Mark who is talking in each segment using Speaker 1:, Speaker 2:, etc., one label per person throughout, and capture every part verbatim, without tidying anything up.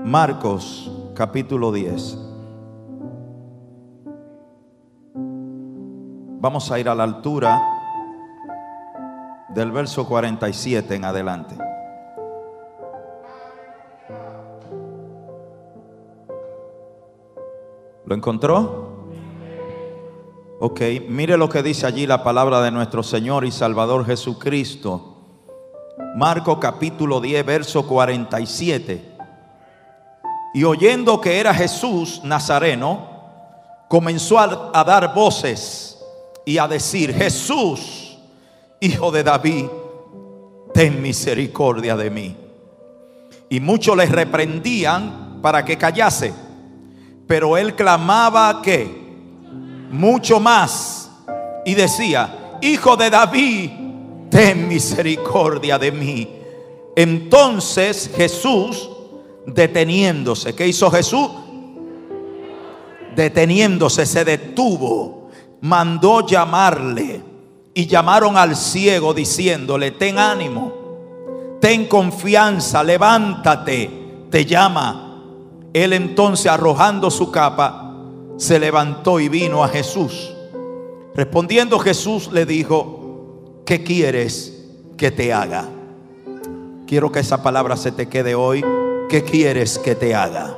Speaker 1: Marcos capítulo diez. Vamos a ir a la altura del verso cuarenta y siete en adelante. ¿Lo encontró? Ok, mire lo que dice allí la palabra de nuestro Señor y Salvador Jesucristo. Marcos capítulo diez, verso cuarenta y siete. Y oyendo que era Jesús Nazareno, comenzó a, a dar voces y a decir: Jesús, hijo de David, ten misericordia de mí. Y muchos le reprendían para que callase, pero él clamaba que mucho más y decía: Hijo de David, ten misericordia de mí. Entonces Jesús, deteniéndose, ¿qué hizo Jesús? Deteniéndose, se detuvo, mandó llamarle. Y llamaron al ciego diciéndole: ten ánimo, ten confianza, levántate, te llama. Él entonces, arrojando su capa, se levantó y vino a Jesús. Respondiendo Jesús le dijo: ¿qué quieres que te haga? Quiero que esa palabra se te quede hoy. ¿Qué quieres que te haga?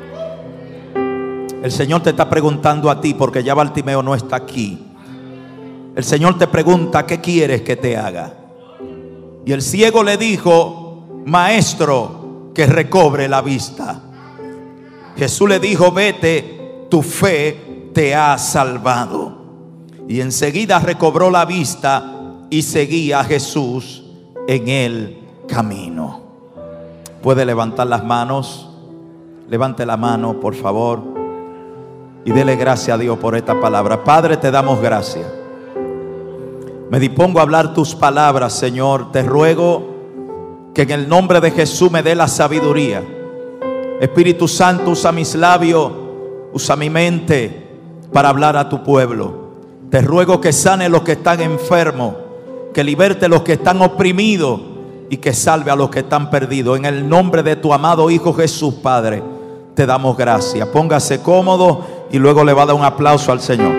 Speaker 1: El Señor te está preguntando a ti, porque ya Bartimeo no está aquí. El Señor te pregunta: ¿qué quieres que te haga? Y el ciego le dijo: Maestro, que recobre la vista. Jesús le dijo: vete, tu fe te ha salvado. Y enseguida recobró la vista y seguía a Jesús en el camino. Puede levantar las manos. Levante la mano, por favor, y dele gracias a Dios por esta palabra. Padre, te damos gracias. Me dispongo a hablar tus palabras, Señor. Te ruego que en el nombre de Jesús me dé la sabiduría. Espíritu Santo, usa mis labios, usa mi mente para hablar a tu pueblo. Te ruego que sane los que están enfermos, que liberte a los que están oprimidos y que salve a los que están perdidos. En el nombre de tu amado Hijo Jesús, Padre, te damos gracias. Póngase cómodo y luego le va a dar un aplauso al Señor.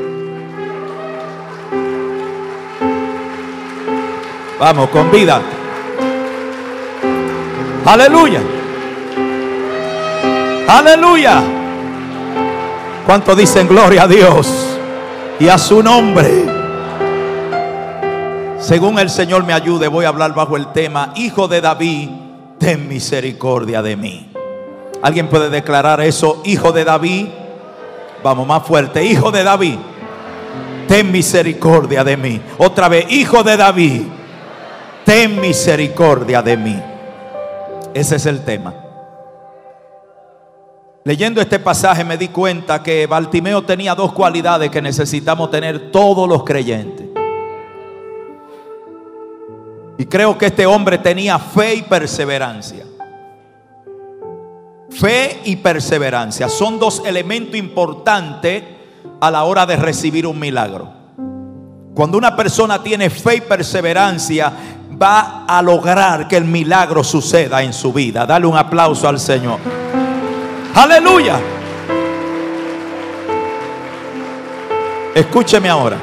Speaker 1: Vamos, con vida. Aleluya. Aleluya. ¿Cuántos dicen gloria a Dios y a su nombre? Según el Señor me ayude, voy a hablar bajo el tema: Hijo de David, ten misericordia de mí. ¿Alguien puede declarar eso? Hijo de David. Vamos, más fuerte. Hijo de David, ten misericordia de mí. Otra vez: Hijo de David, ten misericordia de mí. Ese es el tema. Leyendo este pasaje me di cuenta que Bartimeo tenía dos cualidades que necesitamos tener todos los creyentes. Y creo que este hombre tenía fe y perseverancia. Fe y perseverancia son dos elementos importantes a la hora de recibir un milagro. Cuando una persona tiene fe y perseverancia, va a lograr que el milagro suceda en su vida. Dale un aplauso al Señor. Aleluya. Escúcheme ahora.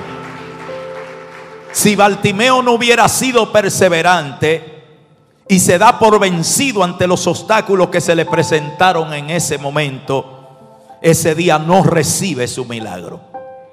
Speaker 1: Si Bartimeo no hubiera sido perseverante y se da por vencido ante los obstáculos que se le presentaron en ese momento, ese día no recibe su milagro.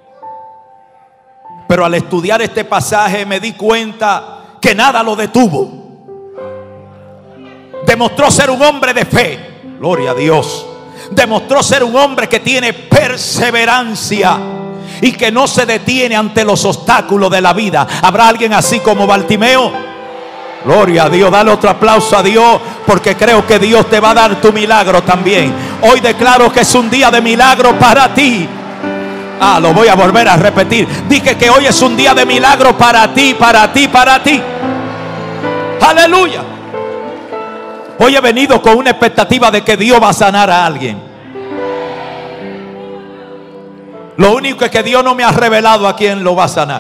Speaker 1: Pero al estudiar este pasaje me di cuenta que nada lo detuvo. Demostró ser un hombre de fe. Gloria a Dios. Demostró ser un hombre que tiene perseverancia y que no se detiene ante los obstáculos de la vida. ¿Habrá alguien así como Bartimeo? Gloria a Dios. Dale otro aplauso a Dios, porque creo que Dios te va a dar tu milagro también. Hoy declaro que es un día de milagro para ti. Ah, lo voy a volver a repetir. Dije que hoy es un día de milagro para ti, para ti, para ti. Aleluya. Hoy he venido con una expectativa de que Dios va a sanar a alguien. Lo único es que Dios no me ha revelado a quién lo va a sanar.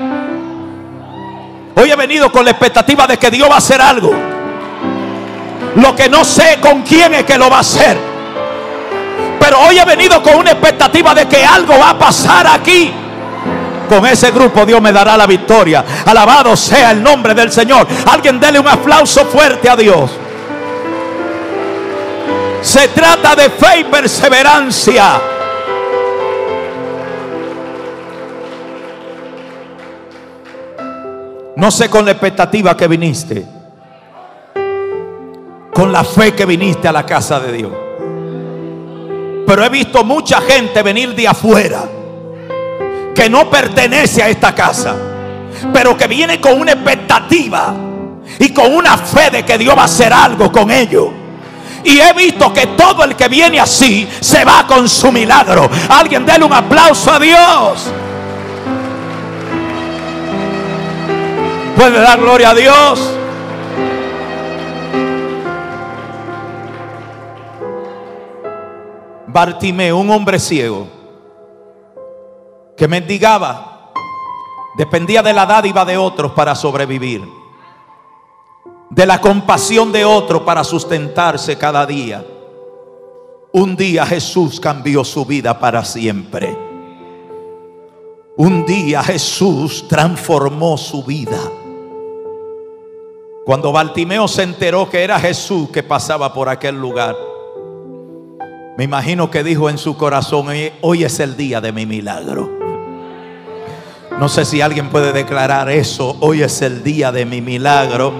Speaker 1: Hoy he venido con la expectativa de que Dios va a hacer algo. Lo que no sé con quién es que lo va a hacer, pero hoy he venido con una expectativa de que algo va a pasar aquí. Con ese grupo Dios me dará la victoria. Alabado sea el nombre del Señor. Alguien dele un aplauso fuerte a Dios. Se trata de fe y perseverancia. No sé con la expectativa que viniste, con la fe que viniste a la casa de Dios, pero he visto mucha gente venir de afuera que no pertenece a esta casa, pero que viene con una expectativa y con una fe de que Dios va a hacer algo con ellos. Y he visto que todo el que viene así se va con su milagro. Alguien dele un aplauso a Dios. ¿Puede dar gloria a Dios? Bartimeo, un hombre ciego que mendigaba, dependía de la dádiva de otros para sobrevivir, de la compasión de otros para sustentarse cada día. Un día Jesús cambió su vida para siempre. Un día Jesús transformó su vida. Cuando Bartimeo se enteró que era Jesús que pasaba por aquel lugar, me imagino que dijo en su corazón: hoy es el día de mi milagro. No sé si alguien puede declarar eso: hoy es el día de mi milagro.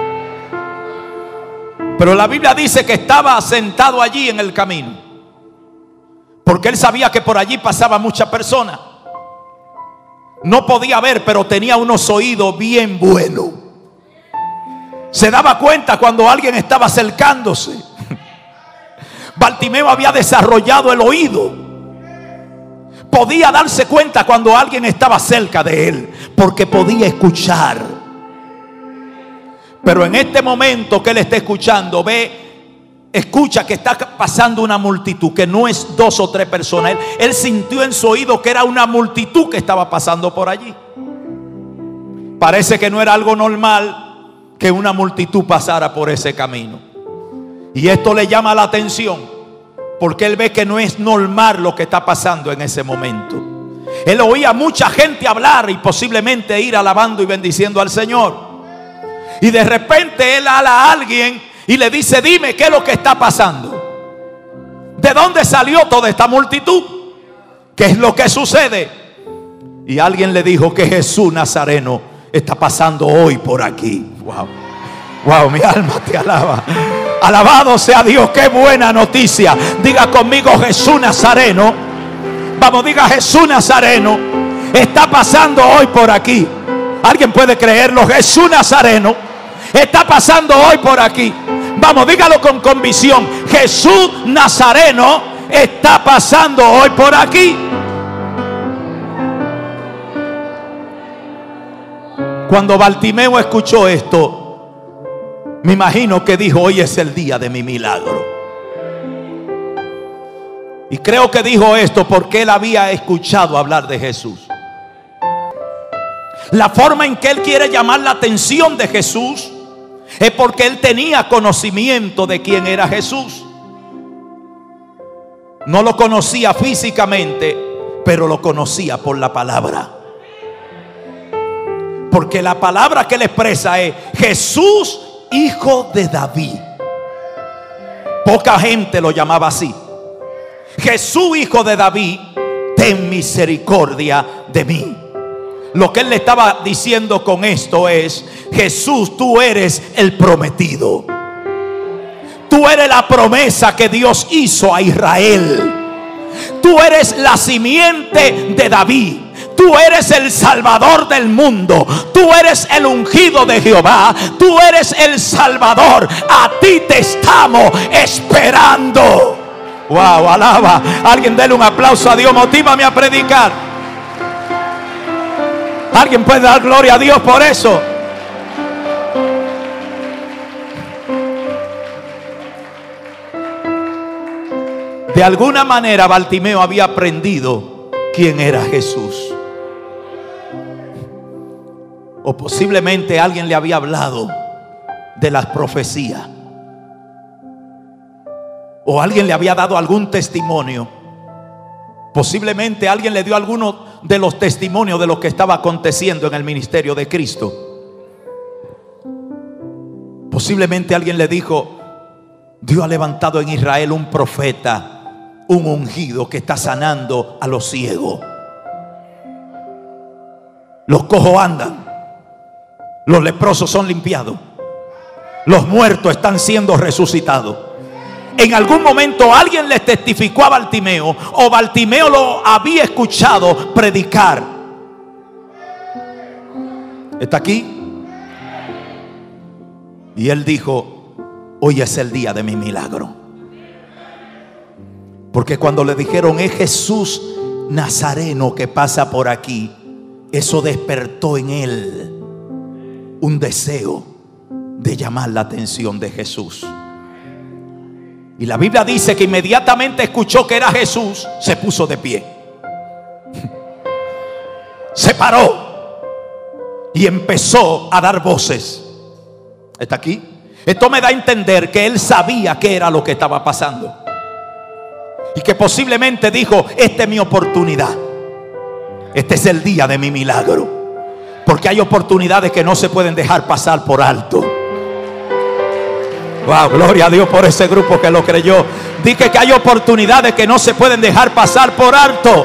Speaker 1: Pero la Biblia dice que estaba sentado allí en el camino, porque él sabía que por allí pasaba muchas personas. No podía ver, pero tenía unos oídos bien buenos. Se daba cuenta cuando alguien estaba acercándose. Bartimeo había desarrollado el oído. Podía darse cuenta cuando alguien estaba cerca de él, porque podía escuchar. Pero en este momento que él está escuchando, ve, escucha que está pasando una multitud, que no es dos o tres personas. Él, él sintió en su oído que era una multitud que estaba pasando por allí. Parece que no era algo normal que una multitud pasara por ese camino. Y esto le llama la atención, porque él ve que no es normal lo que está pasando en ese momento. Él oía mucha gente hablar y posiblemente ir alabando y bendiciendo al Señor. Y de repente él ala a alguien y le dice: dime, ¿qué es lo que está pasando? ¿De dónde salió toda esta multitud? ¿Qué es lo que sucede? Y alguien le dijo que Jesús Nazareno está pasando hoy por aquí. Wow, wow, mi alma te alaba. Alabado sea Dios, qué buena noticia. Diga conmigo: Jesús Nazareno. Vamos, diga: Jesús Nazareno está pasando hoy por aquí. ¿Alguien puede creerlo? Jesús Nazareno está pasando hoy por aquí. Vamos, dígalo con convicción: Jesús Nazareno está pasando hoy por aquí. Cuando Bartimeo escuchó esto, me imagino que dijo: hoy es el día de mi milagro. Y creo que dijo esto porque él había escuchado hablar de Jesús. La forma en que él quiere llamar la atención de Jesús es porque él tenía conocimiento de quién era Jesús. No lo conocía físicamente, pero lo conocía por la palabra. Porque la palabra que él expresa es: Jesús, hijo de David. Poca gente lo llamaba así. Jesús, hijo de David, ten misericordia de mí. Lo que él le estaba diciendo con esto es: Jesús, tú eres el prometido. Tú eres la promesa que Dios hizo a Israel. Tú eres la simiente de David. Tú eres el Salvador del mundo. Tú eres el ungido de Jehová. Tú eres el Salvador. A ti te estamos esperando. Wow, alaba. Alguien dele un aplauso a Dios. Motívame a predicar. Alguien puede dar gloria a Dios por eso. De alguna manera Bartimeo había aprendido quién era Jesús. O posiblemente alguien le había hablado de las profecías. o alguien le había dado algún testimonio. Posiblemente alguien le dio alguno de los testimonios de lo que estaba aconteciendo en el ministerio de Cristo. Posiblemente alguien le dijo: Dios ha levantado en Israel un profeta, un ungido que está sanando a los ciegos. Los cojos andan, los leprosos son limpiados, los muertos están siendo resucitados. En algún momento alguien le testificó a Bartimeo, o Bartimeo lo había escuchado predicar. ¿Está aquí? Y él dijo: hoy es el día de mi milagro. Porque cuando le dijeron: es Jesús Nazareno que pasa por aquí, eso despertó en él un deseo de llamar la atención de Jesús. Y la Biblia dice que inmediatamente escuchó que era Jesús, se puso de pie, se paró y empezó a dar voces. ¿Está aquí? Esto me da a entender que él sabía qué era lo que estaba pasando, y que posiblemente dijo: esta es mi oportunidad, este es el día de mi milagro. Porque hay oportunidades que no se pueden dejar pasar por alto. Wow, gloria a Dios por ese grupo que lo creyó. Dije que hay oportunidades que no se pueden dejar pasar por alto.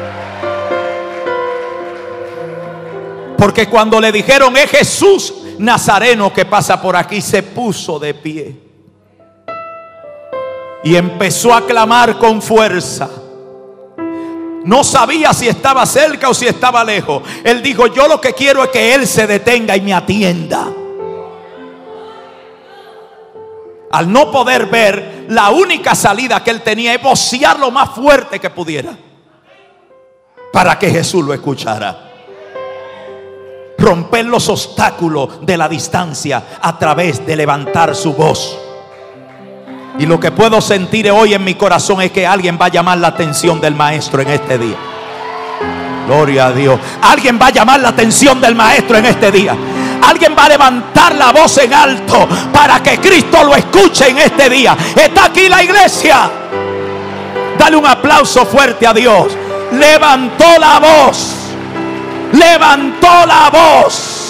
Speaker 1: Porque cuando le dijeron: es Jesús Nazareno que pasa por aquí, se puso de pie y empezó a clamar con fuerza. No sabía si estaba cerca o si estaba lejos. Él dijo: yo lo que quiero es que Él se detenga y me atienda. Al no poder ver, la única salida que él tenía es vocear lo más fuerte que pudiera para que Jesús lo escuchara. Romper los obstáculos de la distancia a través de levantar su voz. Y lo que puedo sentir hoy en mi corazón es que alguien va a llamar la atención del Maestro en este día. Gloria a Dios. Alguien va a llamar la atención del Maestro en este día. Alguien va a levantar la voz en alto para que Cristo lo escuche en este día. Está aquí la iglesia. Dale un aplauso fuerte a Dios. Levantó la voz. Levantó la voz.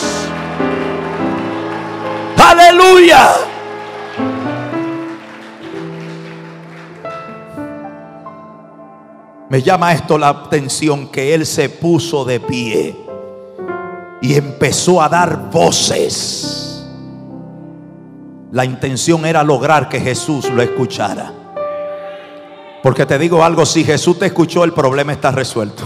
Speaker 1: Aleluya. Me llama esto la atención, que él se puso de pie y empezó a dar voces. La intención era lograr que Jesús lo escuchara. Porque te digo algo: si Jesús te escuchó, el problema está resuelto.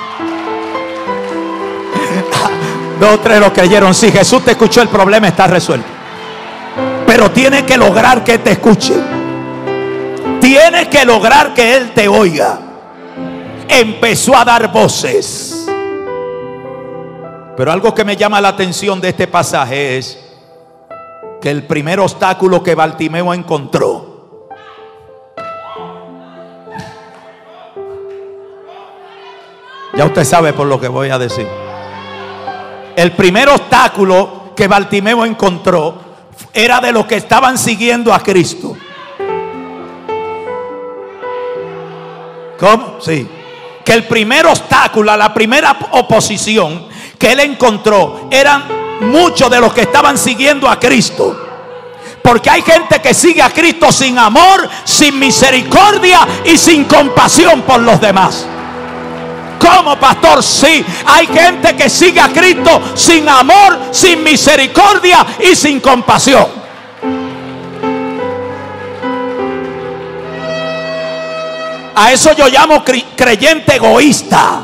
Speaker 1: Dos o tres lo creyeron. Si Jesús te escuchó, el problema está resuelto. Pero tienes que lograr que te escuche. Tienes que lograr que Él te oiga. Empezó a dar voces. Pero algo que me llama la atención de este pasaje es que el primer obstáculo que Bartimeo encontró, ya usted sabe por lo que voy a decir. El primer obstáculo que Bartimeo encontró era de los que estaban siguiendo a Cristo. ¿Cómo? Sí. Que el primer obstáculo, la primera oposición que él encontró, eran muchos de los que estaban siguiendo a Cristo. Porque hay gente que sigue a Cristo sin amor, sin misericordia y sin compasión por los demás. ¿Cómo, pastor? Sí, hay gente que sigue a Cristo sin amor, sin misericordia y sin compasión. A eso yo llamo creyente egoísta,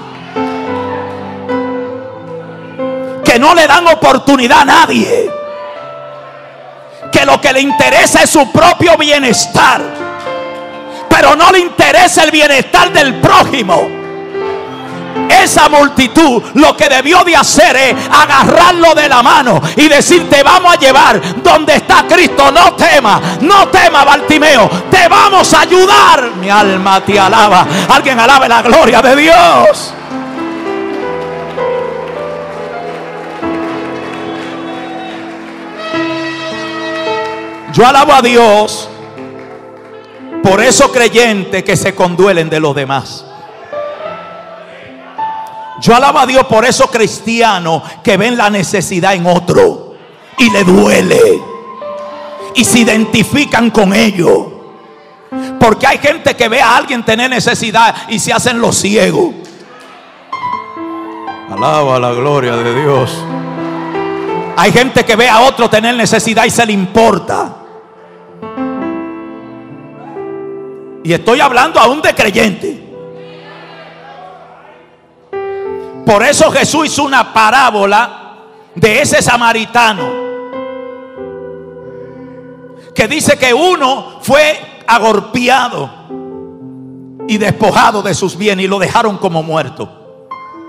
Speaker 1: que no le dan oportunidad a nadie, que lo que le interesa es su propio bienestar, pero no le interesa el bienestar del prójimo. Esa multitud lo que debió de hacer es agarrarlo de la mano y decir: te vamos a llevar donde está Cristo. No temas, no temas, Bartimeo, te vamos a ayudar. Mi alma te alaba. Alguien alabe la gloria de Dios. Yo alabo a Dios Por eso creyentes que se conduelen de los demás. Yo alabo a Dios por esos cristianos que ven la necesidad en otro y le duele y se identifican con ellos. Porque hay gente que ve a alguien tener necesidad y se hacen los ciegos. Alaba la gloria de Dios. Hay gente que ve a otro tener necesidad y se le importa. Y estoy hablando aún de creyentes. Por eso Jesús hizo una parábola de ese samaritano, que dice que uno fue agolpeado y despojado de sus bienes y lo dejaron como muerto.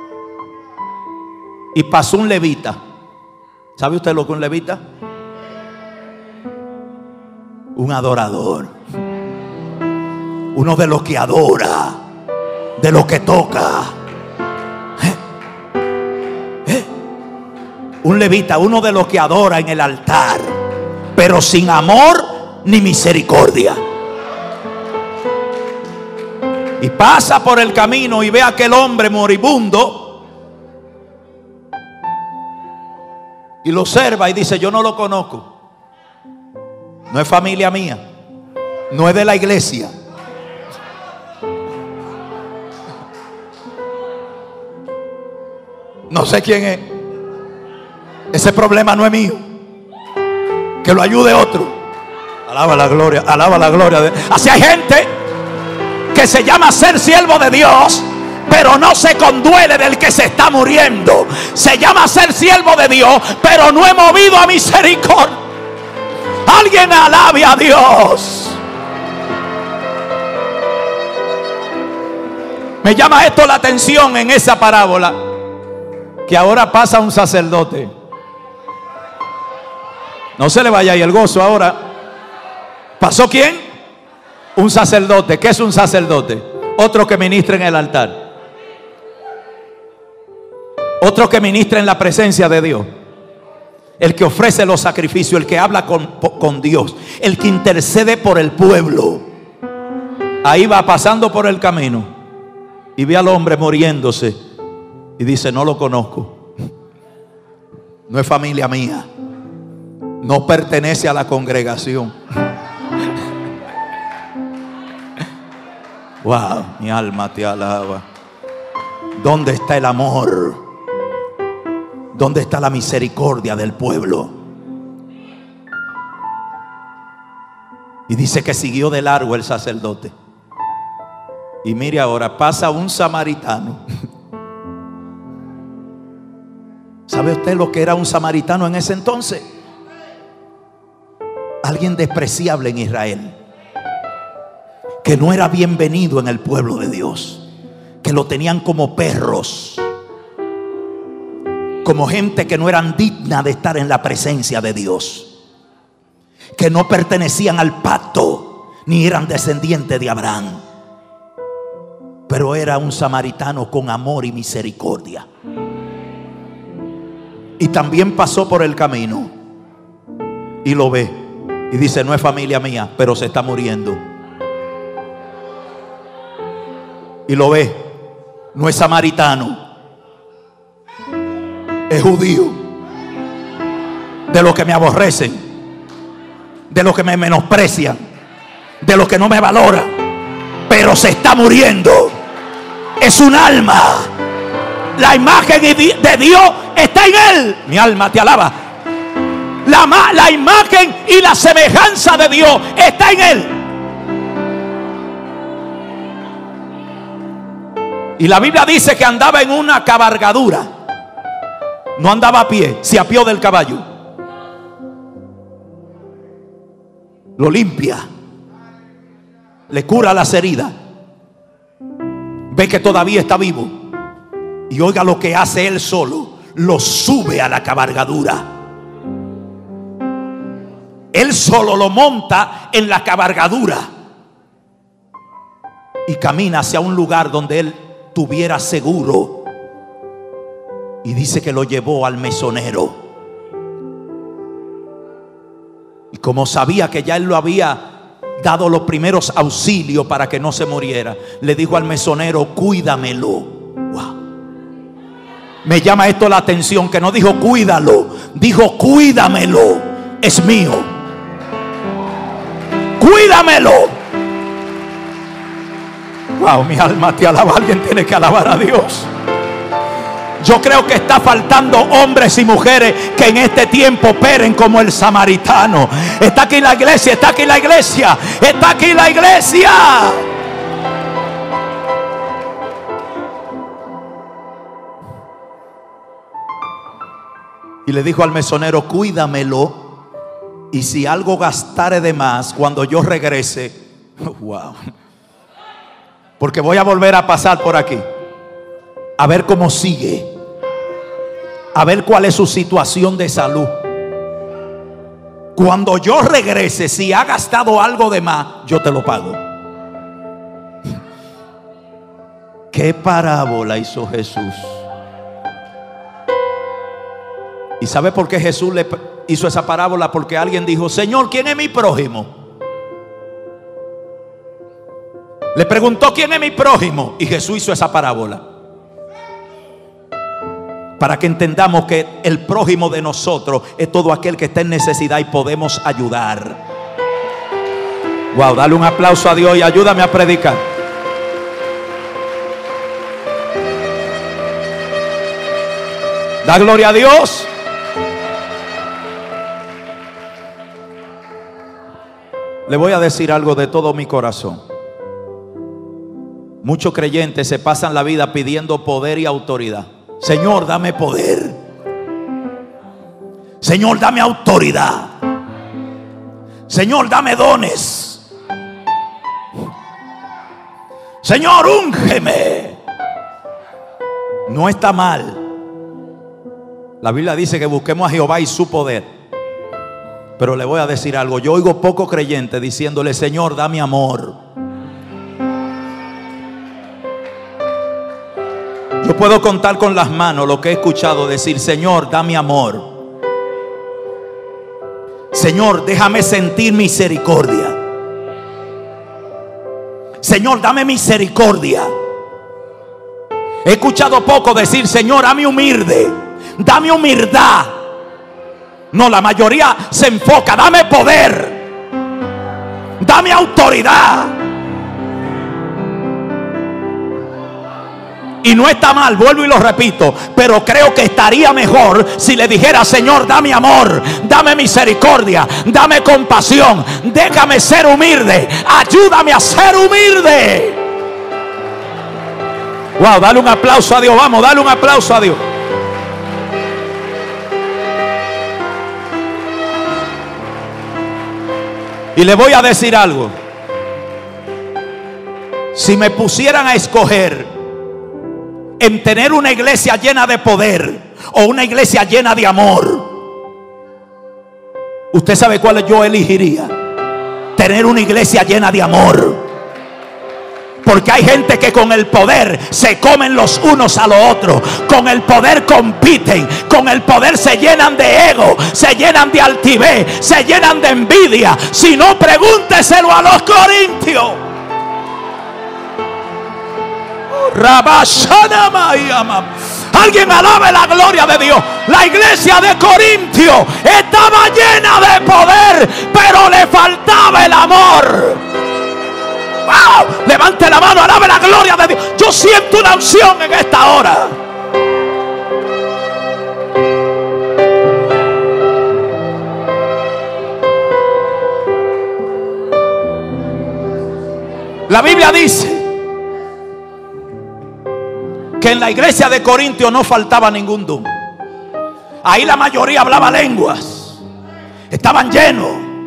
Speaker 1: Y pasó un levita. ¿Sabe usted lo que es un levita? Un adorador. Uno de los que adora, de los que toca. ¿Eh? ¿Eh? Un levita, uno de los que adora en el altar, pero sin amor ni misericordia. Y pasa por el camino y ve a aquel hombre moribundo y lo observa y dice: yo no lo conozco, no es familia mía, no es de la iglesia. No sé quién es. Ese problema no es mío. Que lo ayude otro. Alaba la gloria, alaba la gloria de... Así hay gente que se llama ser siervo de Dios, pero no se conduele del que se está muriendo. Se llama ser siervo de Dios, pero no he movido a misericordia. Alguien alabe a Dios. Me llama esto la atención en esa parábola, que ahora pasa un sacerdote. No se le vaya ahí el gozo ahora. ¿Pasó quién? Un sacerdote. ¿Qué es un sacerdote? Otro que ministra en el altar. Otro que ministra en la presencia de Dios. El que ofrece los sacrificios, el que habla con, con Dios, el que intercede por el pueblo. Ahí va pasando por el camino y ve al hombre muriéndose y dice: no lo conozco, no es familia mía, no pertenece a la congregación. Wow, mi alma te alaba. ¿Dónde está el amor? ¿Dónde está la misericordia del pueblo? Y dice que siguió de largo el sacerdote. Y mire ahora, pasa un samaritano. ¿Sabe usted lo que era un samaritano en ese entonces? Alguien despreciable en Israel, que no era bienvenido en el pueblo de Dios, que lo tenían como perros, como gente que no eran digna de estar en la presencia de Dios, que no pertenecían al pacto ni eran descendientes de Abraham. Pero era un samaritano con amor y misericordia. Y también pasó por el camino y lo ve y dice: no es familia mía, pero se está muriendo. Y lo ve, no es samaritano, es judío. De los que me aborrecen, de los que me menosprecian, de los que no me valoran, pero se está muriendo. Es un alma. La imagen de Dios está en él. Mi alma te alaba. La, la imagen y la semejanza de Dios está en él. Y la Biblia dice que andaba en una cabalgadura. No andaba a pie, se apió del caballo. Lo limpia, le cura las heridas, ve que todavía está vivo. Y oiga lo que hace él solo: lo sube a la cabalgadura. Él solo lo monta en la cabalgadura y camina hacia un lugar donde él tuviera seguro. Y dice que lo llevó al mesonero. Y como sabía que ya él lo había dado los primeros auxilios para que no se muriera, le dijo al mesonero: cuídamelo. Wow. Me llama esto la atención, que no dijo cuídalo, dijo cuídamelo, es mío, cuídamelo. Wow, mi alma te alaba. Alguien tiene que alabar a Dios. Yo creo que está faltando hombres y mujeres que en este tiempo operen como el samaritano. Está aquí la iglesia, está aquí la iglesia, está aquí la iglesia. Y le dijo al mesonero: cuídamelo, y si algo gastare de más, cuando yo regrese, wow, porque voy a volver a pasar por aquí, a ver cómo sigue, a ver cuál es su situación de salud. Cuando yo regrese, si ha gastado algo de más, yo te lo pago. ¿Qué parábola hizo Jesús? ¿Y sabe por qué Jesús le hizo esa parábola? Porque alguien dijo: Señor, ¿quién es mi prójimo? Le preguntó: ¿quién es mi prójimo? Y Jesús hizo esa parábola para que entendamos que el prójimo de nosotros es todo aquel que está en necesidad y podemos ayudar. Wow, dale un aplauso a Dios y ayúdame a predicar. Da gloria a Dios. Le voy a decir algo de todo mi corazón. Muchos creyentes se pasan la vida pidiendo poder y autoridad. Señor, dame poder. Señor, dame autoridad. Señor, dame dones. Señor, úngeme. No está mal. La Biblia dice que busquemos a Jehová y su poder. Pero le voy a decir algo. Yo oigo poco creyente diciéndole: Señor, dame amor. Yo puedo contar con las manos lo que he escuchado decir: Señor, dame amor. Señor, déjame sentir misericordia. Señor, dame misericordia. He escuchado poco decir: Señor, dame humilde, dame humildad. No, la mayoría se enfoca: dame poder, dame autoridad. Y no está mal, vuelvo y lo repito, pero creo que estaría mejor si le dijera: Señor, dame amor, dame misericordia, dame compasión, déjame ser humilde, ayúdame a ser humilde. Wow, dale un aplauso a Dios, vamos, dale un aplauso a Dios. Y le voy a decir algo. Si me pusieran a escoger en tener una iglesia llena de poder o una iglesia llena de amor, usted sabe cuál yo elegiría. Tener una iglesia llena de amor. Porque hay gente que con el poder se comen los unos a los otros. Con el poder compiten. Con el poder se llenan de ego, se llenan de altivez, se llenan de envidia. Si no, pregúnteselo a los corintios. Alguien alabe la gloria de Dios. La iglesia de Corintio estaba llena de poder, pero le faltaba el amor. ¡Wow! Levante la mano, alabe la gloria de Dios. Yo siento una unción en esta hora. La Biblia dice que en la iglesia de Corintio no faltaba ningún don. Ahí la mayoría hablaba lenguas. Estaban llenos.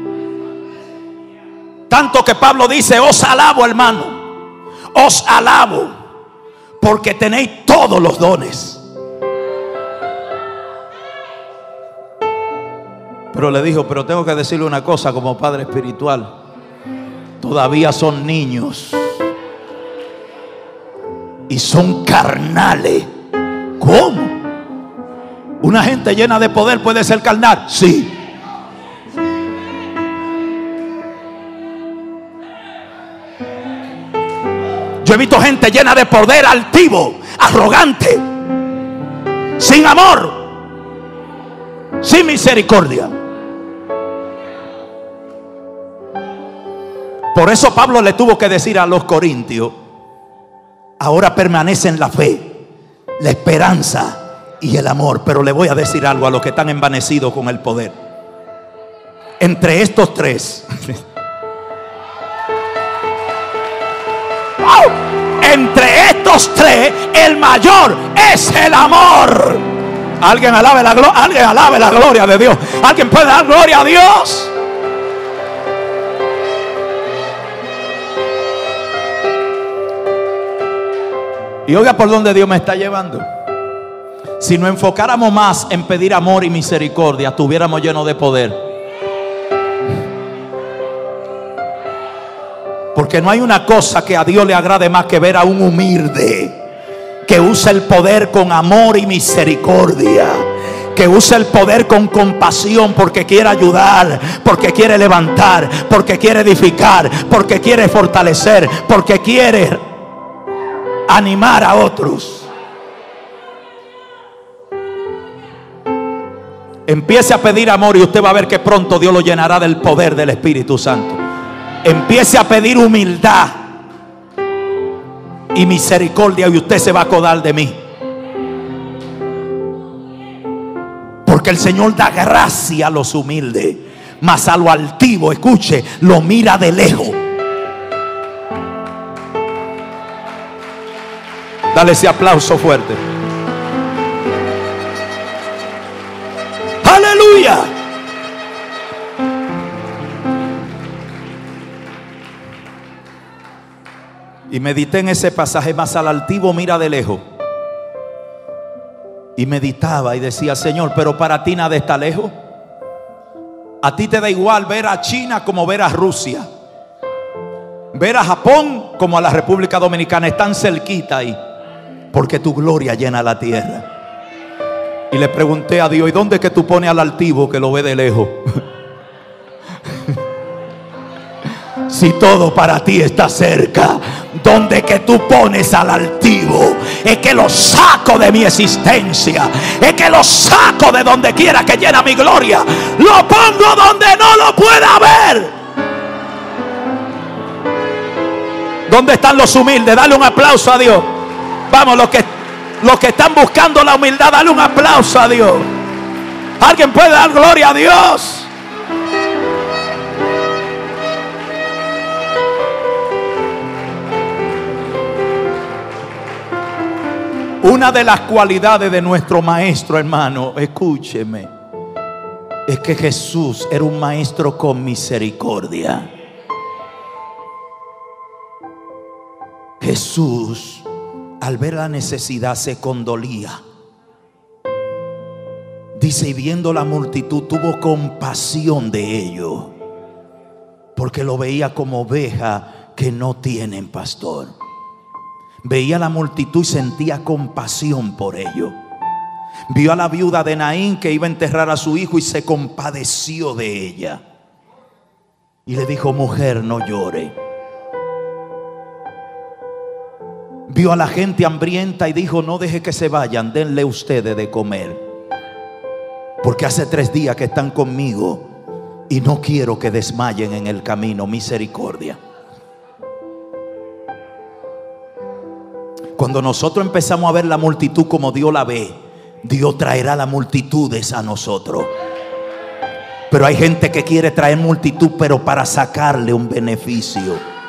Speaker 1: Tanto que Pablo dice: os alabo, hermano, os alabo, porque tenéis todos los dones. Pero le dijo: pero tengo que decirle una cosa como padre espiritual. Todavía son niños y son carnales. ¿Cómo? ¿Una gente llena de poder puede ser carnal? Sí. Yo he visto gente llena de poder, altivo, arrogante, sin amor, sin misericordia. Por eso Pablo le tuvo que decir a los corintios: ahora permanecen la fe, la esperanza y el amor. Pero le voy a decir algo a los que están envanecidos con el poder. Entre estos tres, ¡wow!, entre estos tres, el mayor es el amor. Alguien alabe la gloria, alguien alabe la gloria de Dios. Alguien puede dar gloria a Dios. Y oiga por dónde Dios me está llevando. Si nos enfocáramos más en pedir amor y misericordia, estuviéramos llenos de poder. Porque no hay una cosa que a Dios le agrade más que ver a un humilde que usa el poder con amor y misericordia, que usa el poder con compasión, porque quiere ayudar, porque quiere levantar, porque quiere edificar, porque quiere fortalecer, porque quiere animar a otros. Empiece a pedir amor y usted va a ver que pronto Dios lo llenará del poder del Espíritu Santo. Empiece a pedir humildad y misericordia y usted se va a acordar de mí. Porque el Señor da gracia a los humildes, mas a lo altivo, escuche, lo mira de lejos. Dale ese aplauso fuerte. Aleluya. Y medité en ese pasaje: más al altivo mira de lejos. Y meditaba y decía: Señor, pero para ti nada está lejos. A ti te da igual ver a China como ver a Rusia, ver a Japón como a la República Dominicana. Están cerquita ahí, porque tu gloria llena la tierra. Y le pregunté a Dios: ¿y dónde es que tú pones al altivo que lo ve de lejos? Si todo para ti está cerca, ¿dónde que tú pones al altivo? Es que lo saco de mi existencia, es que lo saco de donde quiera que llena mi gloria, lo pongo donde no lo pueda ver. ¿Dónde están los humildes? Dale un aplauso a Dios. Vamos, los que, los que están buscando la humildad, dale un aplauso a Dios. ¿Alguien puede dar gloria a Dios? Una de las cualidades de nuestro maestro, hermano, escúcheme, es que Jesús era un maestro con misericordia. Jesús, al ver la necesidad, se condolía. Dice: y viendo la multitud, tuvo compasión de ellos, porque lo veía como oveja que no tienen pastor. Veía la multitud y sentía compasión por ellos. Vio a la viuda de Naín que iba a enterrar a su hijo y se compadeció de ella. Y le dijo: mujer, no llore. Vio a la gente hambrienta y dijo: no deje que se vayan, denle ustedes de comer, porque hace tres días que están conmigo y no quiero que desmayen en el camino. Misericordia. Cuando nosotros empezamos a ver la multitud como Dios la ve, Dios traerá las multitudes a nosotros. Pero hay gente que quiere traer multitud, pero para sacarle un beneficio.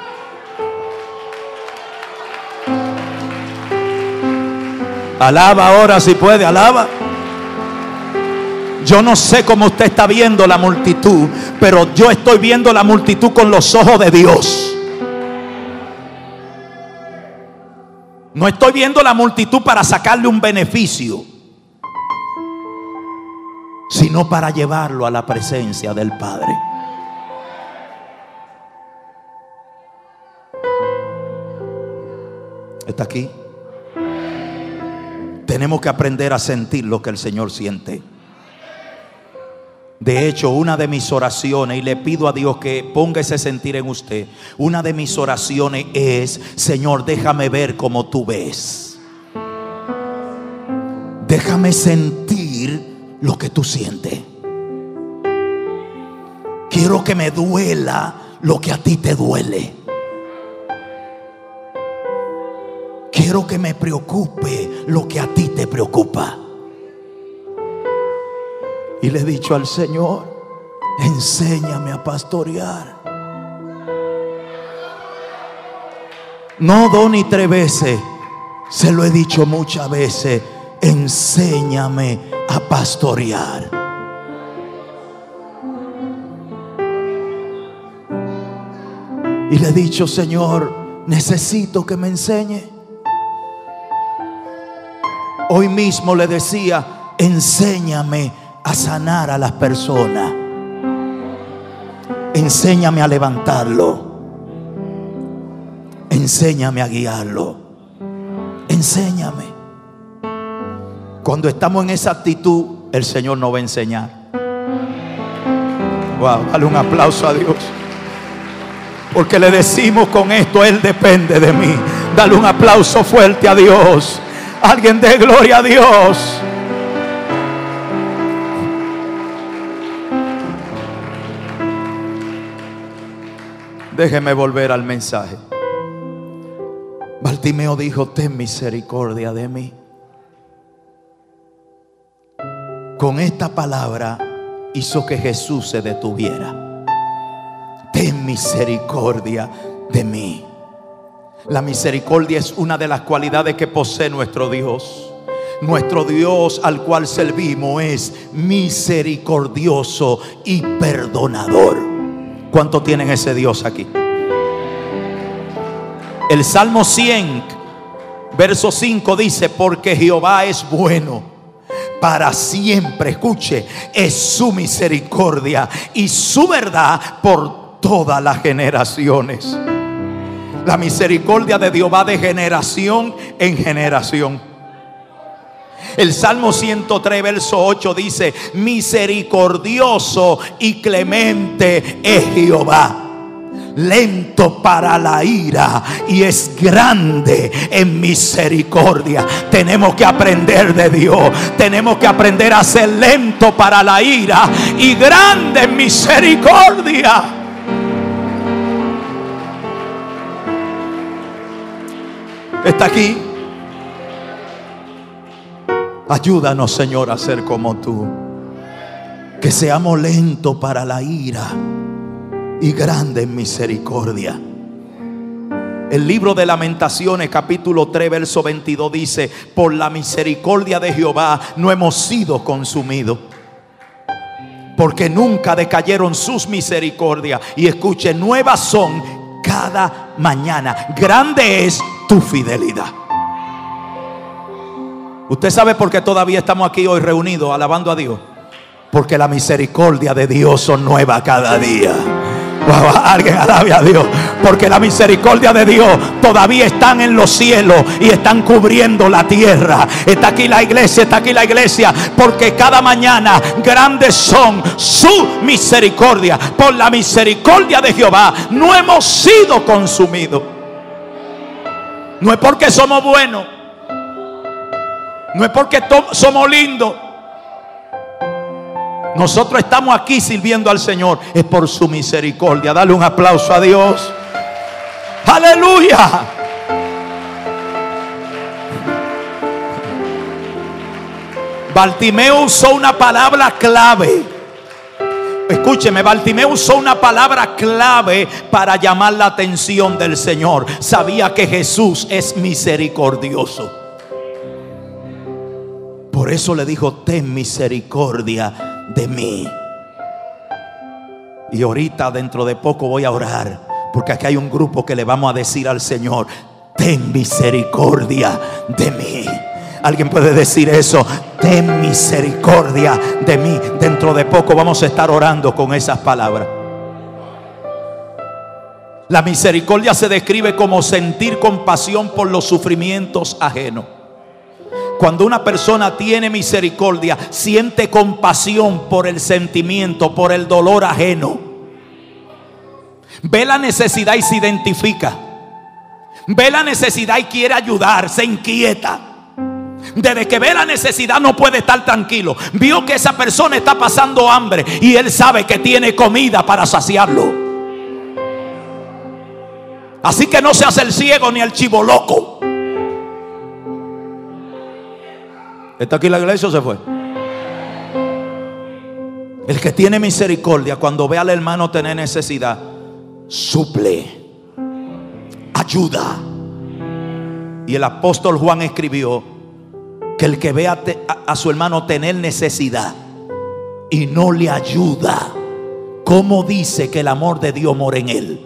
Speaker 1: Alaba ahora si puede, alaba. Yo no sé cómo usted está viendo la multitud, pero yo estoy viendo la multitud con los ojos de Dios. No estoy viendo la multitud para sacarle un beneficio, sino para llevarlo a la presencia del Padre. ¿Está aquí? Tenemos que aprender a sentir lo que el Señor siente. De hecho, una de mis oraciones, y le pido a Dios que ponga ese sentir en usted, una de mis oraciones es: Señor, déjame ver como tú ves. Déjame sentir lo que tú sientes. Quiero que me duela lo que a ti te duele. Quiero que me preocupe lo que a ti te preocupa. Y le he dicho al Señor: enséñame a pastorear. No dos ni tres veces, se lo he dicho muchas veces: enséñame a pastorear. Y le he dicho: Señor, necesito que me enseñe. Hoy mismo le decía: enséñame a sanar a las personas. Enséñame a levantarlo. Enséñame a guiarlo. Enséñame. Cuando estamos en esa actitud, el Señor nos va a enseñar. Wow, dale un aplauso a Dios. Porque le decimos con esto: Él depende de mí. Dale un aplauso fuerte a Dios. Alguien dé gloria a Dios. Déjeme volver al mensaje. Bartimeo dijo: ten misericordia de mí. Con esta palabra hizo que Jesús se detuviera. Ten misericordia de mí. La misericordia es una de las cualidades que posee nuestro Dios. Nuestro Dios al cual servimos es misericordioso y perdonador. ¿Cuántos tienen ese Dios aquí? El Salmo cien, verso cinco dice: porque Jehová es bueno, para siempre, escuche, es su misericordia y su verdad por todas las generaciones. La misericordia de Dios va de generación en generación. El Salmo ciento tres, verso ocho dice: misericordioso y clemente es Jehová, lento para la ira y es grande en misericordia. Tenemos que aprender de Dios. Tenemos que aprender a ser lento para la ira y grande en misericordia. ¿Está aquí? Ayúdanos, Señor, a ser como tú. Que seamos lentos para la ira y grande en misericordia. El libro de Lamentaciones, capítulo tres, verso veintidós dice: por la misericordia de Jehová no hemos sido consumidos, porque nunca decayeron sus misericordias. Y escuche: nuevas son cada mañana. Grande es tu fidelidad. ¿Usted sabe por qué todavía estamos aquí hoy reunidos alabando a Dios? Porque la misericordia de Dios son nuevas cada día. Wow, alguien alabe a Dios. Porque la misericordia de Dios todavía están en los cielos y están cubriendo la tierra. Está aquí la iglesia, está aquí la iglesia. Porque cada mañana grandes son su misericordia. Por la misericordia de Jehová no hemos sido consumidos. No es porque somos buenos, no es porque somos lindos. Nosotros estamos aquí sirviendo al Señor, es por su misericordia. Dale un aplauso a Dios. Aleluya. Bartimeo usó una palabra clave. Escúcheme, Bartimeo usó una palabra clave para llamar la atención del Señor. Sabía que Jesús es misericordioso. Por eso le dijo: ten misericordia de mí. Y ahorita, dentro de poco, voy a orar, porque aquí hay un grupo que le vamos a decir al Señor: ten misericordia de mí. ¿Alguien puede decir eso? Ten misericordia de mí. Dentro de poco vamos a estar orando con esas palabras. La misericordia se describe como sentir compasión por los sufrimientos ajenos. Cuando una persona tiene misericordia, siente compasión por el sentimiento, por el dolor ajeno. Ve la necesidad y se identifica. Ve la necesidad y quiere ayudar, se inquieta. Desde que ve la necesidad no puede estar tranquilo. Vio que esa persona está pasando hambre y él sabe que tiene comida para saciarlo. Así que no se hace el ciego ni el chivoloco. ¿Está aquí la iglesia o se fue? El que tiene misericordia, cuando ve al hermano tener necesidad, suple, ayuda. Y el apóstol Juan escribió que el que ve a, te, a, a su hermano tener necesidad y no le ayuda, ¿cómo dice que el amor de Dios mora en él?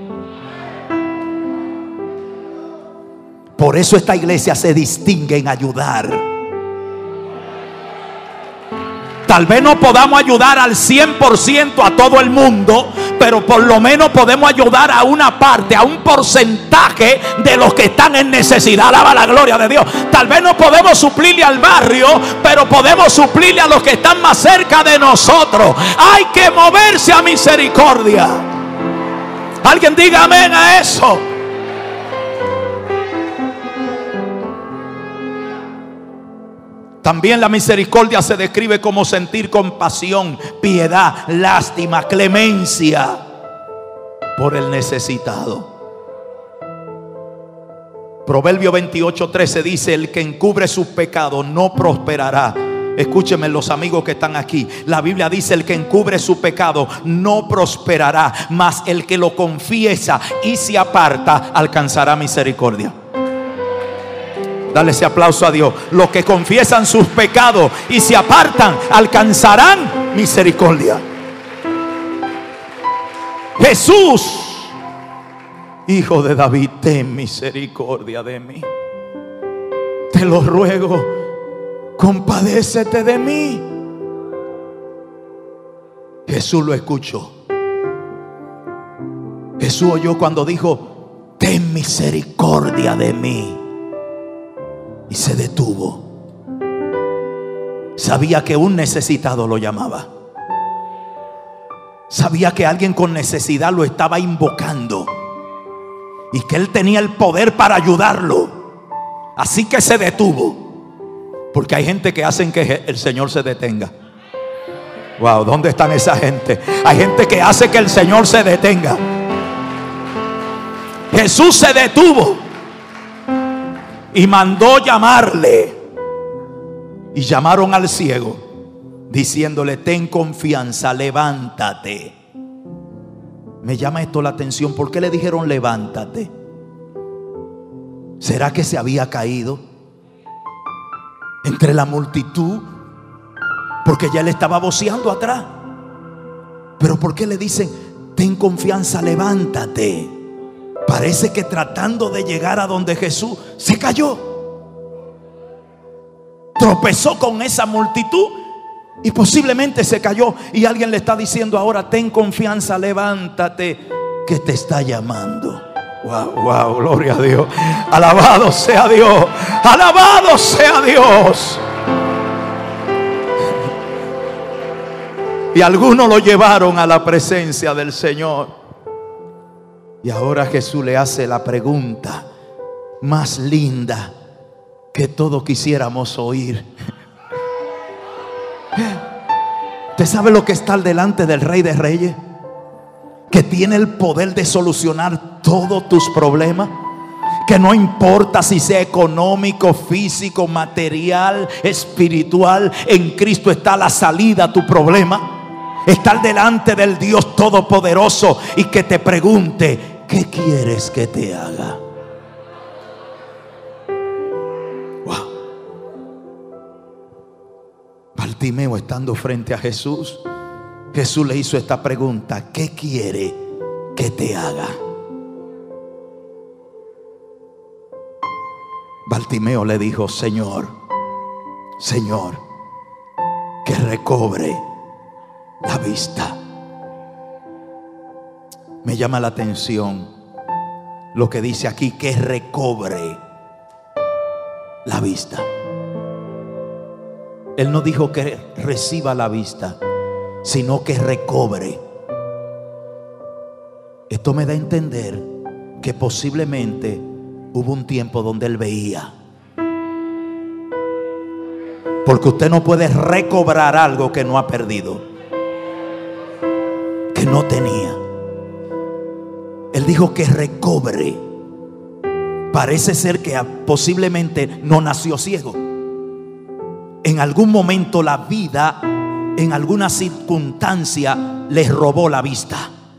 Speaker 1: Por eso esta iglesia se distingue en ayudar. Tal vez no podamos ayudar al cien por ciento a todo el mundo, pero por lo menos podemos ayudar a una parte, a un porcentaje de los que están en necesidad. Alaba la gloria de Dios. Tal vez no podemos suplirle al barrio, pero podemos suplirle a los que están más cerca de nosotros. Hay que moverse a misericordia. Alguien diga amén a eso. También la misericordia se describe como sentir compasión, piedad, lástima, clemencia por el necesitado. Proverbio veintiocho trece dice: el que encubre sus pecados no prosperará. Escúchenme los amigos que están aquí. La Biblia dice: el que encubre su pecado no prosperará, mas el que lo confiesa y se aparta alcanzará misericordia. Dale ese aplauso a Dios. Los que confiesan sus pecados y se apartan alcanzarán misericordia. Jesús, Hijo de David, ten misericordia de mí. Te lo ruego, compadécete de mí. Jesús lo escuchó. Jesús oyó cuando dijo: ten misericordia de mí. Y se detuvo. Sabía que un necesitado lo llamaba. Sabía que alguien con necesidad lo estaba invocando y que él tenía el poder para ayudarlo. Así que se detuvo. Porque hay gente que hacen que el Señor se detenga. Wow, ¿dónde están esa gente? Hay gente que hace que el Señor se detenga. Jesús se detuvo y mandó llamarle. Y llamaron al ciego, diciéndole: ten confianza, levántate. Me llama esto la atención. ¿Por qué le dijeron levántate? ¿Será que se había caído entre la multitud? Porque ya le estaba voceando atrás. Pero ¿por qué le dicen ten confianza, levántate? Parece que tratando de llegar a donde Jesús se cayó. Tropezó con esa multitud y posiblemente se cayó. Y alguien le está diciendo ahora: ten confianza, levántate, que te está llamando. Wow, wow, gloria a Dios. Alabado sea Dios. Alabado sea Dios. Y algunos lo llevaron a la presencia del Señor. Y ahora Jesús le hace la pregunta más linda que todos quisiéramos oír. ¿Usted sabe lo que está delante del Rey de Reyes? Que tiene el poder de solucionar todos tus problemas. Que no importa si sea económico, físico, material, espiritual, en Cristo está la salida a tu problema. Estar delante del Dios Todopoderoso y que te pregunte: ¿qué quieres que te haga? Wow. Bartimeo, estando frente a Jesús, Jesús le hizo esta pregunta: ¿qué quiere que te haga? Bartimeo le dijo: Señor, Señor, que recobre la vista. Me llama la atención lo que dice aquí: que recobre la vista. Él no dijo que reciba la vista, sino que recobre. Esto me da a entender que posiblemente hubo un tiempo donde él veía. Porque usted no puede recobrar algo que no ha perdido, que no tenía. Él dijo que recobre. Parece ser que posiblemente no nació ciego. En algún momento la vida, en alguna circunstancia, le robó la vista.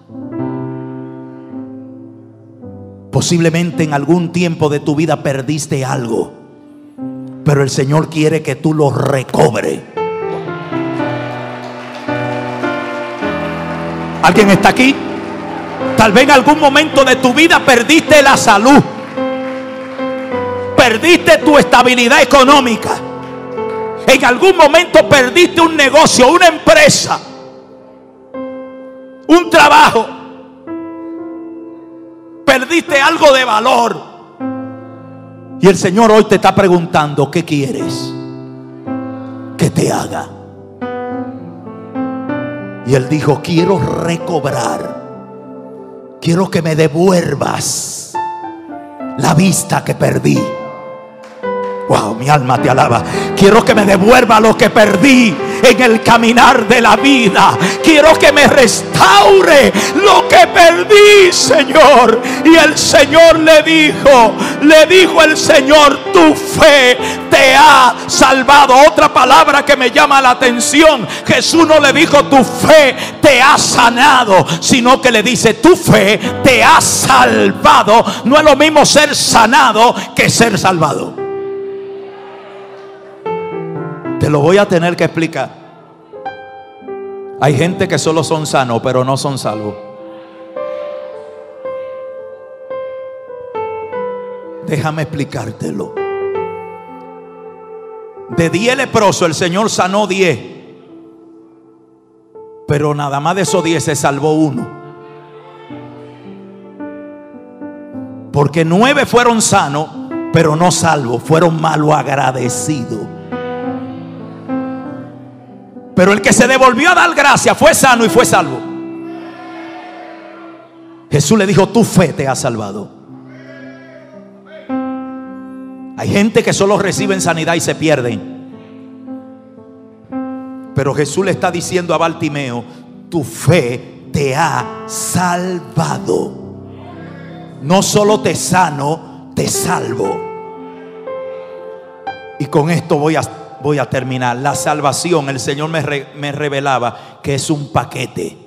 Speaker 1: Posiblemente en algún tiempo de tu vida perdiste algo, pero el Señor quiere que tú lo recobres. ¿Alguien está aquí? Tal vez en algún momento de tu vida perdiste la salud, perdiste tu estabilidad económica, en algún momento perdiste un negocio, una empresa, un trabajo, perdiste algo de valor. Y el Señor hoy te está preguntando: ¿qué quieres que te haga? Y Él dijo: quiero recobrar, quiero que me devuelvas la vista que perdí. Wow, mi alma te alaba. Quiero que me devuelva lo que perdí en el caminar de la vida. Quiero que me restaure lo que perdí, Señor. Y el Señor le dijo, le dijo el Señor: tu fe te ha salvado. Otra palabra que me llama la atención: Jesús no le dijo tu fe te ha sanado, sino que le dice tu fe te ha salvado. No es lo mismo ser sanado que ser salvado. Te lo voy a tener que explicar. Hay gente que solo son sanos, pero no son salvos. Déjame explicártelo. De diez leprosos el Señor sanó diez, pero nada más de esos diez se salvó uno. Porque nueve fueron sanos, pero no salvos, fueron malagradecidos. Pero el que se devolvió a dar gracias fue sano y fue salvo. Jesús le dijo: tu fe te ha salvado. Hay gente que solo reciben sanidad y se pierden. Pero Jesús le está diciendo a Bartimeo: tu fe te ha salvado. No solo te sano, te salvo. Y con esto voy a Voy a terminar. La salvación, el Señor me, re, me revelaba que es un paquete.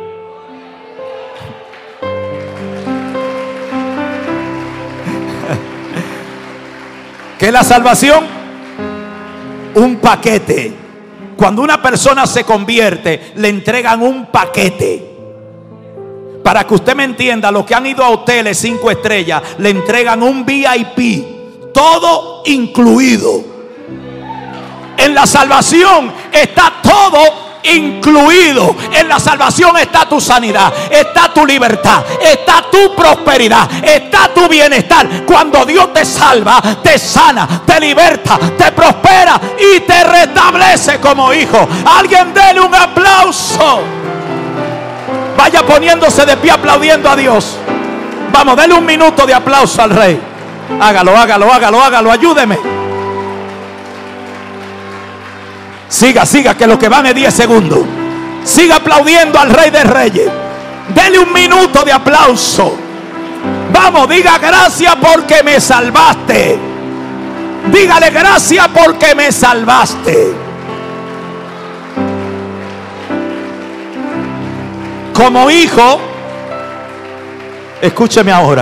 Speaker 1: ¿Qué es la salvación? Un paquete. Cuando una persona se convierte, le entregan un paquete. Para que usted me entienda, los que han ido a hoteles cinco estrellas, le entregan un V I P, todo incluido. En la salvación está todo incluido. En la salvación está tu sanidad, está tu libertad, está tu prosperidad, está tu bienestar. Cuando Dios te salva, te sana, te liberta, te prospera y te restablece como hijo. Alguien dele un aplauso. Vaya poniéndose de pie aplaudiendo a Dios. Vamos, dele un minuto de aplauso al Rey. Hágalo, hágalo, hágalo, hágalo, ayúdeme. Siga, siga, que lo que van es diez segundos. Siga aplaudiendo al Rey de Reyes. Dele un minuto de aplauso. Vamos, diga gracias porque me salvaste. Dígale gracias porque me salvaste. Como hijo, escúcheme ahora.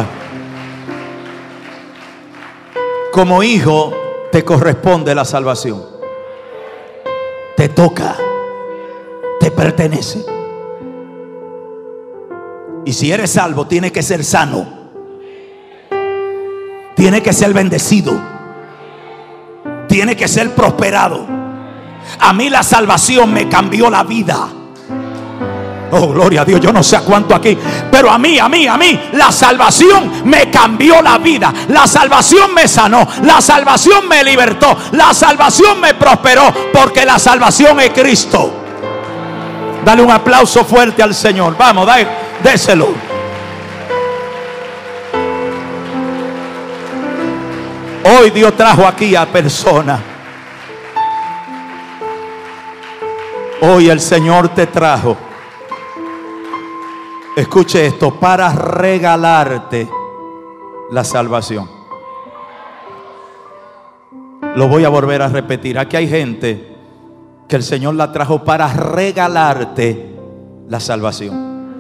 Speaker 1: Como hijo te corresponde la salvación. Te toca, te pertenece. Y si eres salvo, tiene que ser sano, tiene que ser bendecido, tiene que ser prosperado. A mí la salvación me cambió la vida. Oh, gloria a Dios. Yo no sé a cuánto aquí, pero a mí, a mí, a mí la salvación me cambió la vida. La salvación me sanó. La salvación me libertó. La salvación me prosperó, porque la salvación es Cristo. Dale un aplauso fuerte al Señor. Vamos, dale, déselo. Hoy Dios trajo aquí a personas. Hoy el Señor te trajo, escuche esto, para regalarte la salvación. Lo voy a volver a repetir. Aquí hay gente que el Señor la trajo para regalarte la salvación.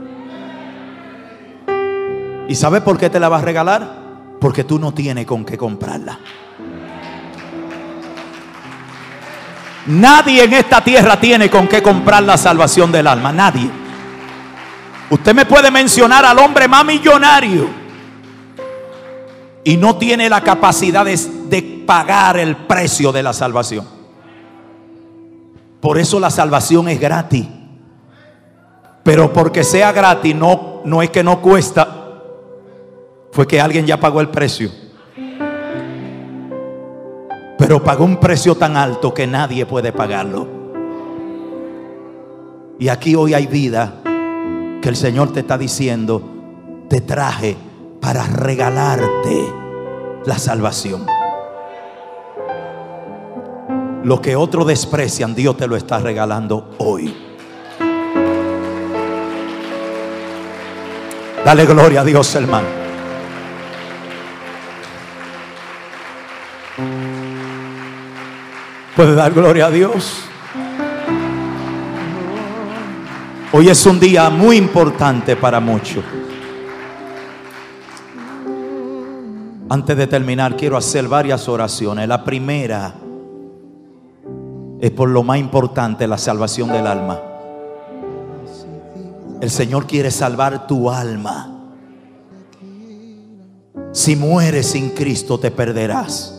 Speaker 1: ¿Y sabes por qué te la va a regalar? Porque tú no tienes con qué comprarla. Nadie en esta tierra tiene con qué comprar la salvación del alma. Nadie. Usted me puede mencionar al hombre más millonario y no tiene la capacidad de, de pagar el precio de la salvación. Por eso la salvación es gratis. Pero porque sea gratis no, no es que no cuesta. Fue que alguien ya pagó el precio. Pero pagó un precio tan alto que nadie puede pagarlo. Y aquí hoy hay vida que el Señor te está diciendo: te traje para regalarte la salvación. Lo que otros desprecian, Dios te lo está regalando hoy. Dale gloria a Dios, hermano. ¿Puede dar gloria a Dios? Hoy es un día muy importante para muchos. Antes de terminar, quiero hacer varias oraciones. La primera es por lo más importante, la salvación del alma. El Señor quiere salvar tu alma. Si mueres sin Cristo, te perderás.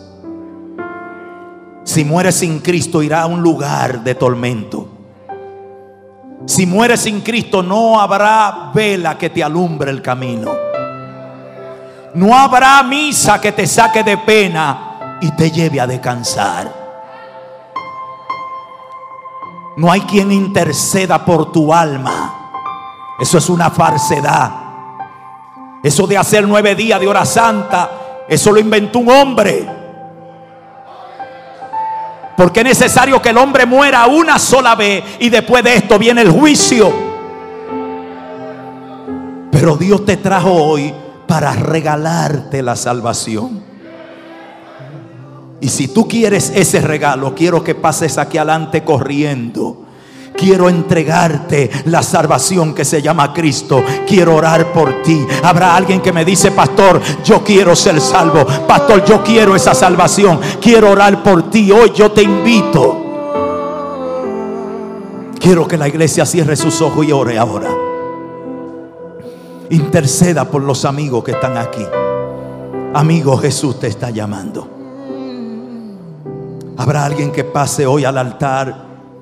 Speaker 1: Si mueres sin Cristo, irá a un lugar de tormento. Si mueres sin Cristo, no habrá vela que te alumbre el camino. No habrá misa que te saque de pena y te lleve a descansar. No hay quien interceda por tu alma. Eso es una falsedad. Eso de hacer nueve días de hora santa, eso lo inventó un hombre. Porque es necesario que el hombre muera una sola vez y después de esto viene el juicio. Pero Dios te trajo hoy para regalarte la salvación. Y si tú quieres ese regalo, quiero que pases aquí adelante corriendo. Quiero entregarte la salvación que se llama Cristo. Quiero orar por ti. Habrá alguien que me dice: pastor, yo quiero ser salvo. Pastor, yo quiero esa salvación. Quiero orar por ti. Hoy yo te invito. Quiero que la iglesia cierre sus ojos y ore ahora. Interceda por los amigos que están aquí. Amigo, Jesús te está llamando. Habrá alguien que pase hoy al altar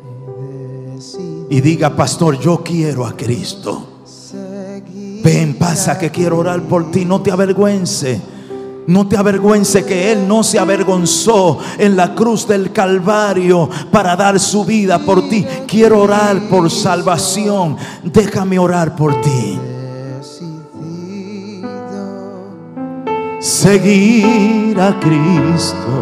Speaker 1: y diga: pastor, yo quiero a Cristo. Ven, pasa que quiero orar por ti. No te avergüences. No te avergüences que Él no se avergonzó en la cruz del Calvario para dar su vida por ti. Quiero orar por salvación. Déjame orar por ti. Seguir a Cristo.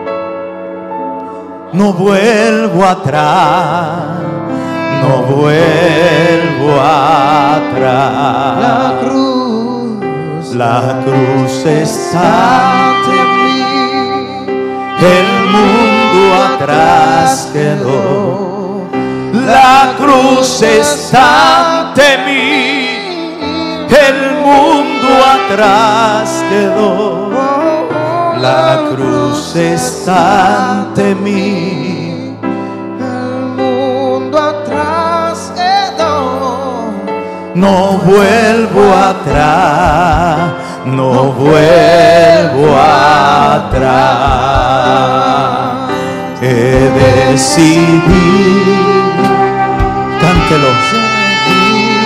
Speaker 1: No vuelvo atrás. No vuelvo atrás.
Speaker 2: La cruz,
Speaker 1: la cruz está ante mí. El mundo atrás quedó. La cruz está ante mí. El mundo atrás quedó. La cruz está ante mí. No vuelvo atrás, no vuelvo atrás. He decidido, cántelo,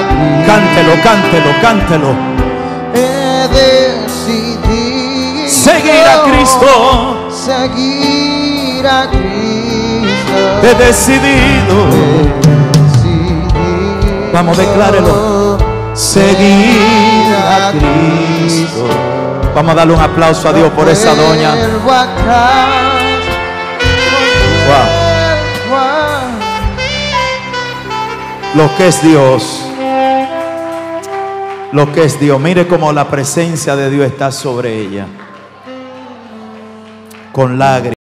Speaker 2: Cristo.
Speaker 1: Cántelo, cántelo, cántelo.
Speaker 2: He decidido
Speaker 1: Seguir a Cristo.
Speaker 2: Seguir a Cristo.
Speaker 1: He decidido.
Speaker 2: Decidido
Speaker 1: Vamos, declárelo. Seguir a Cristo. Vamos a darle un aplauso a Dios por esa doña.
Speaker 2: Vuelvo atrás.
Speaker 1: Wow. Lo que es Dios. Lo que es Dios. Mire cómo la presencia de Dios está sobre ella. Con lágrimas.